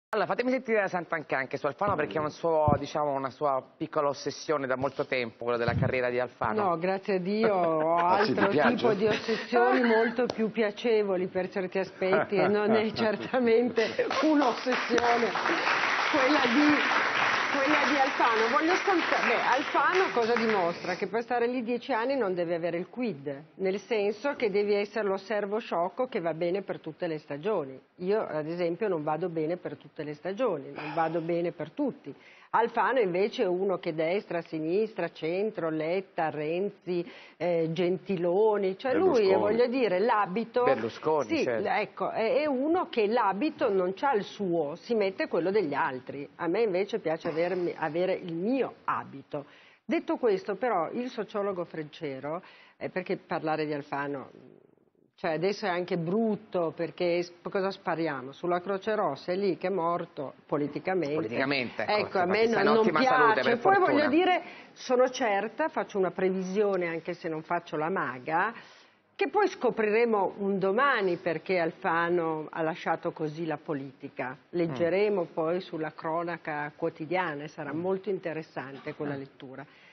Allora, fatemi sentire da Santanchè anche su Alfano, perché è un suo, diciamo, una sua piccola ossessione da molto tempo, quella della carriera di Alfano. No, grazie a Dio ho altro tipo di ossessioni molto più piacevoli per certi aspetti e non è certamente un'ossessione quella di Alfano. Alfano cosa dimostra? Che per stare lì 10 anni non deve avere il quid, nel senso che devi essere lo servo sciocco che va bene per tutte le stagioni. Io, ad esempio, non vado bene per tutte le stagioni, non vado bene per tutti. Alfano invece è uno che destra, sinistra, centro, Letta, Renzi, Gentiloni, cioè Berlusconi. lui, voglio dire, l'abito... Berlusconi, Sì, certo. ecco, è uno che l'abito non c'ha il suo, si mette quello degli altri. A me invece piace avere il mio abito. Detto questo, però, il sociologo Frencero, perché parlare di Alfano... Cioè adesso è anche brutto, perché cosa spariamo? Sulla Croce Rossa, è lì che è morto politicamente. Politicamente, ecco, a me sta in non ottima piace. salute, per Poi fortuna. voglio dire, sono certa, faccio una previsione anche se non faccio la maga, che poi scopriremo un domani perché Alfano ha lasciato così la politica. Leggeremo poi sulla cronaca quotidiana e sarà molto interessante quella lettura.